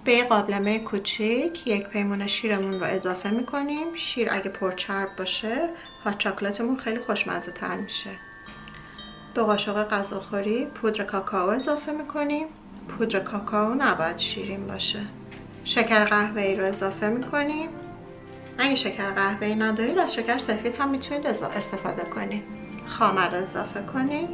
به یه قابلمه کوچیک 1 پیمونه شیرمون رو اضافه میکنیم. شیر اگه پرچرب باشه هات چاکلتمون خیلی خوشمزه تر میشه. 2 قاشق غذاخوری پودر کاکائو اضافه میکنیم. پودر کاکائو نباید شیرین باشه. شکر قهوه‌ای رو اضافه میکنیم. اگه شکر قهوه‌ای ندارید از شکر سفید هم میتونید استفاده کنید. خامر رو اضافه کنید.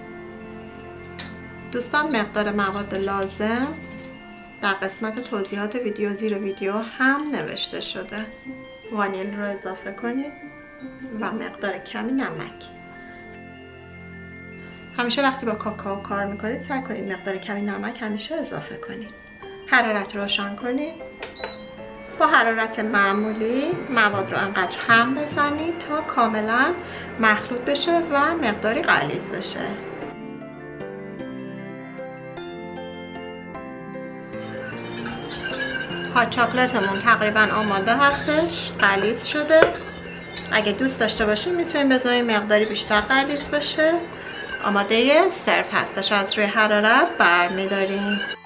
دوستان مقدار مواد لازم در قسمت توضیحات ویدیو زیر ویدیو هم نوشته شده. وانیل رو اضافه کنید و مقدار کمی نمک. همیشه وقتی با کاکائو کار میکنید سعی کنید مقدار کمی نمک همیشه اضافه کنید. حرارت روشن کنید. با حرارت معمولی مواد رو انقدر هم بزنید تا کاملا مخلوط بشه و مقداری غلیظ بشه. هات چاکلتمون تقریبا آماده هستش، غلیظ شده. اگه دوست داشته باشین میتونین بذارین مقداری بیشتر غلیظ بشه. آماده سرو هستش، از روی حرارت برمی‌داریم.